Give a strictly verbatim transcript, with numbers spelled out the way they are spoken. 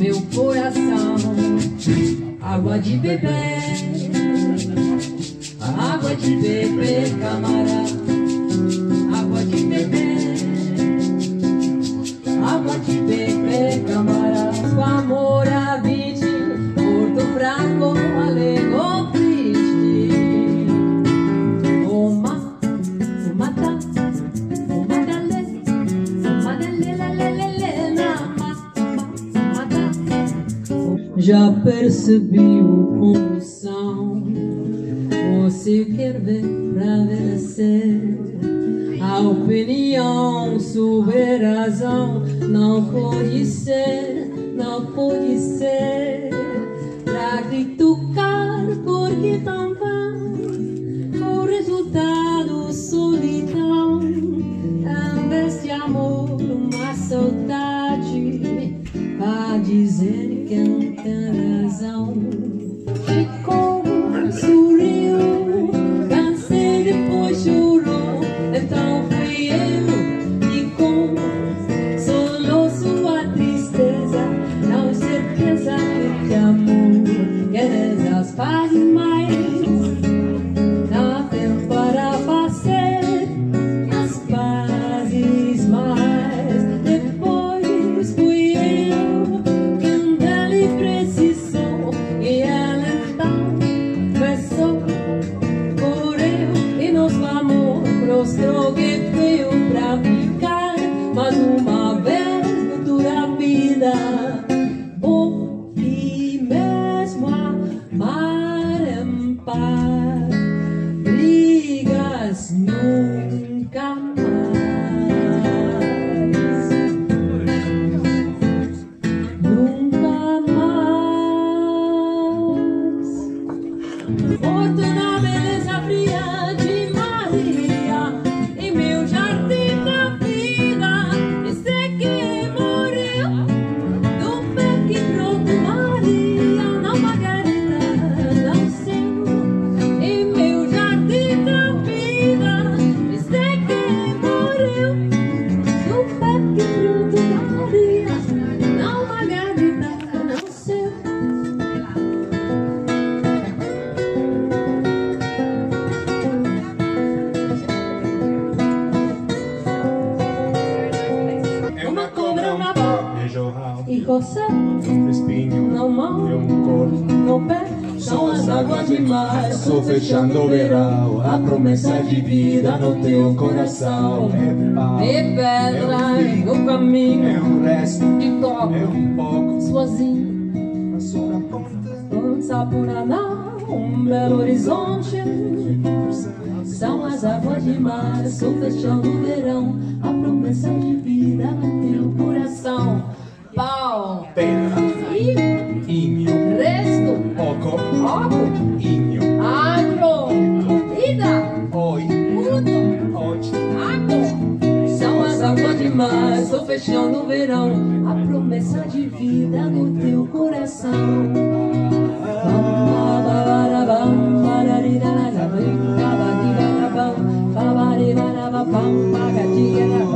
meu coração. Água de beber, água de beber, camarada. Água de beber, água de beber, camarada. O amor habite, porto fraco, alegre, triste. O ma, o mata, o madale, o madale, la la la la la, mata. Já percebiu como são. Você quer ver pra vencer. A opinião sobre a razão não pode ser, não pode ser. Pra criticar porque tão vão o resultado solidão. Em vez de amor, uma saudade pra dizer que não tem razão. Ficou, sorriu, cansei, depois chorou. Então fui eu e com soluço a tristeza, não certeza que te amo, queres as pazes mais. Dá tempo para fazer as pazes mais. Depois fui eu quem dele precisou e ela então começou por eu e nosso amor. Mostrou que veio pra ficar, mas uma vez futura vida vou e mesmo amar em paz, brigas nunca mais, nunca mais. Fortuna, beleza fria de Maria, em meu jardim da vida, esse que morreu, do pé que brotou Maria, não Margarida, não seu. Em meu jardim da vida, esse que morreu, do pé que brotou Maria, não Margarida, não seu. E você, um espinho, não mão, e um corpo, no pé, são as águas de mar. Estou fechando o verão, a promessa de vida no teu coração. É pau, De pedra é um no fim, caminho, é um resto, de toque, é um pouco, sozinho, passou na ponta, um sapuraná, um belo horizonte. São as águas de mar, estou fechando o verão, a promessa de vida no teu coração. Pau, pedra, e inho, resto, oco, oco, inho, agro, ida, oi, mudo, ote, água. São as águas de mar, estou fechando o verão, a promessa de vida no teu coração. Bam,